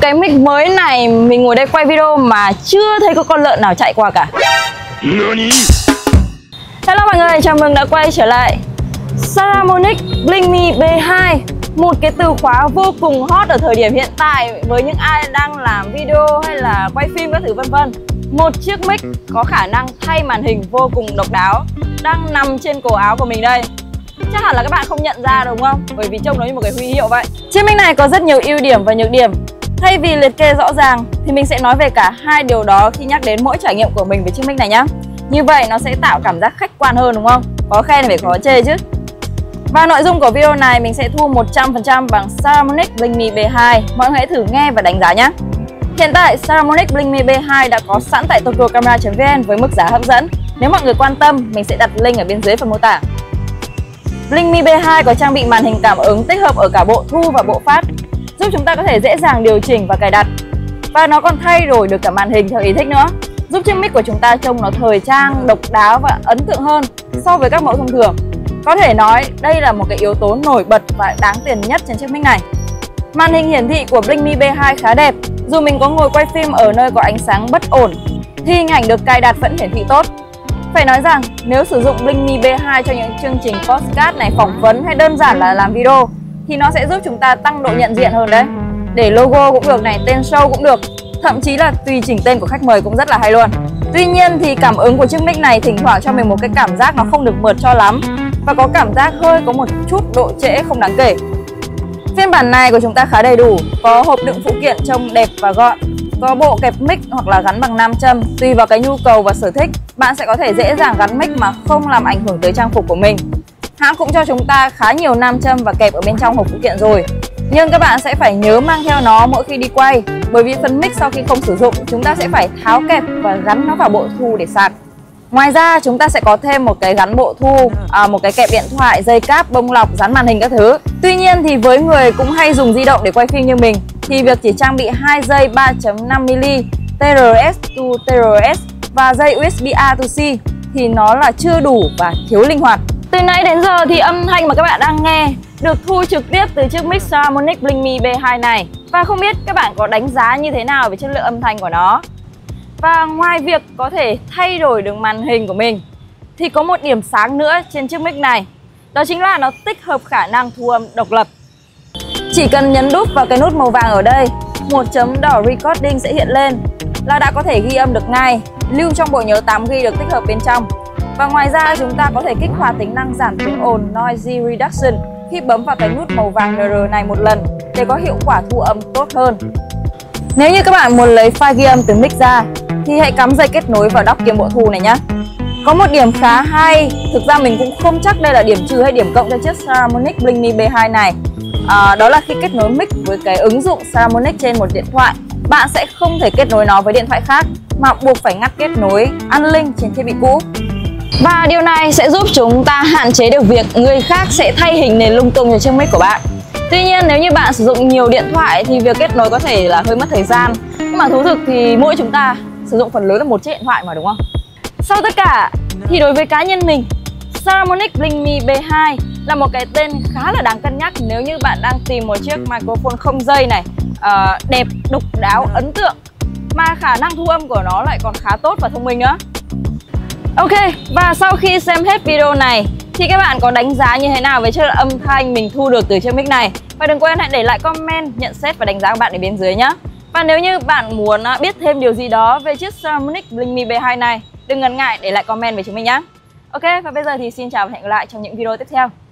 cái mic mới này, mình ngồi đây quay video mà chưa thấy có con lợn nào chạy qua cả. Hello mọi người, chào mừng đã quay trở lại Saramonic Bling.me B2. Một cái từ khóa vô cùng hot ở thời điểm hiện tại với những ai đang làm video hay là quay phim các thứ vân vân. Một chiếc mic có khả năng thay màn hình vô cùng độc đáo đang nằm trên cổ áo của mình đây. Chắc hẳn là các bạn không nhận ra đúng không? Bởi vì trông nó như một cái huy hiệu vậy. Chiếc mic này có rất nhiều ưu điểm và nhược điểm. Thay vì liệt kê rõ ràng thì mình sẽ nói về cả hai điều đó khi nhắc đến mỗi trải nghiệm của mình với chiếc mic này nhá. Như vậy nó sẽ tạo cảm giác khách quan hơn đúng không? Có khen thì phải có chê chứ. Và nội dung của video này mình sẽ thu 100% bằng Saramonic Bling.me B2. Mọi người hãy thử nghe và đánh giá nhé. Hiện tại Saramonic Bling.me B2 đã có sẵn tại tokyocamera.vn với mức giá hấp dẫn. Nếu mọi người quan tâm, mình sẽ đặt link ở bên dưới phần mô tả. Bling.me B2 có trang bị màn hình cảm ứng tích hợp ở cả bộ thu và bộ phát, giúp chúng ta có thể dễ dàng điều chỉnh và cài đặt. Và nó còn thay đổi được cả màn hình theo ý thích nữa, giúp chiếc mic của chúng ta trông nó thời trang, độc đáo và ấn tượng hơn so với các mẫu thông thường. Có thể nói đây là một cái yếu tố nổi bật và đáng tiền nhất trên chiếc mic này. Màn hình hiển thị của Bling.me B2 khá đẹp. Dù mình có ngồi quay phim ở nơi có ánh sáng bất ổn thì hình ảnh được cài đặt vẫn hiển thị tốt. Phải nói rằng nếu sử dụng Bling.me B2 cho những chương trình podcast này, phỏng vấn hay đơn giản là làm video thì nó sẽ giúp chúng ta tăng độ nhận diện hơn đấy. Để logo cũng được này, tên show cũng được, thậm chí là tùy chỉnh tên của khách mời cũng rất là hay luôn. Tuy nhiên thì cảm ứng của chiếc mic này thỉnh thoảng cho mình một cái cảm giác nó không được mượt cho lắm và có cảm giác hơi có một chút độ trễ không đáng kể. Phiên bản này của chúng ta khá đầy đủ, có hộp đựng phụ kiện trông đẹp và gọn, có bộ kẹp mic hoặc là gắn bằng nam châm. Tùy vào cái nhu cầu và sở thích, bạn sẽ có thể dễ dàng gắn mic mà không làm ảnh hưởng tới trang phục của mình. Hãng cũng cho chúng ta khá nhiều nam châm và kẹp ở bên trong hộp phụ kiện rồi, nhưng các bạn sẽ phải nhớ mang theo nó mỗi khi đi quay, bởi vì phần mic sau khi không sử dụng chúng ta sẽ phải tháo kẹp và gắn nó vào bộ thu để sạc. Ngoài ra chúng ta sẽ có thêm một cái gắn bộ thu, một cái kẹp điện thoại, dây cáp, bông lọc, dán màn hình các thứ. Tuy nhiên thì với người cũng hay dùng di động để quay phim như mình thì việc chỉ trang bị 2 dây 3.5mm TRS to TRS và dây USB A to C thì nó là chưa đủ và thiếu linh hoạt. Từ nãy đến giờ thì âm thanh mà các bạn đang nghe được thu trực tiếp từ chiếc mic Saramonic Bling.me B2 này. Và không biết các bạn có đánh giá như thế nào về chất lượng âm thanh của nó. Và ngoài việc có thể thay đổi được màn hình của mình thì có một điểm sáng nữa trên chiếc mic này. Đó chính là nó tích hợp khả năng thu âm độc lập. Chỉ cần nhấn đúp vào cái nút màu vàng ở đây, một chấm đỏ recording sẽ hiện lên là đã có thể ghi âm được ngay, lưu trong bộ nhớ 8GB được tích hợp bên trong. Và ngoài ra chúng ta có thể kích hoạt tính năng giảm tiếng ồn Noise Reduction khi bấm vào cái nút màu vàng NR này một lần để có hiệu quả thu âm tốt hơn. Nếu như các bạn muốn lấy file ghi âm từ mic ra thì hãy cắm dây kết nối vào dock kiếm bộ thu này nhé. Có một điểm khá hay, thực ra mình cũng không chắc đây là điểm trừ hay điểm cộng cho chiếc Saramonic Bling.me B2 này. Đó là khi kết nối mic với cái ứng dụng Saramonic trên một điện thoại, bạn sẽ không thể kết nối nó với điện thoại khác mà buộc phải ngắt kết nối, unlink trên thiết bị cũ. Và điều này sẽ giúp chúng ta hạn chế được việc người khác sẽ thay hình nền lung tung cho chiếc mic của bạn. Tuy nhiên nếu như bạn sử dụng nhiều điện thoại thì việc kết nối có thể là hơi mất thời gian. Nhưng mà thú thực thì mỗi chúng ta sử dụng phần lớn là một chiếc điện thoại mà đúng không? Sau tất cả thì đối với cá nhân mình, Saramonic Bling.me B2 là một cái tên khá là đáng cân nhắc nếu như bạn đang tìm một chiếc microphone không dây này, đẹp, độc đáo, ấn tượng mà khả năng thu âm của nó lại còn khá tốt và thông minh nữa. Ok, và sau khi xem hết video này thì các bạn có đánh giá như thế nào về chất lượng âm thanh mình thu được từ chiếc mic này? Và đừng quên hãy để lại comment, nhận xét và đánh giá của bạn ở bên dưới nhé. Và nếu như bạn muốn biết thêm điều gì đó về chiếc Saramonic Bling.me B2 này, đừng ngần ngại để lại comment về chúng mình nhé. Ok, và bây giờ thì xin chào và hẹn gặp lại trong những video tiếp theo.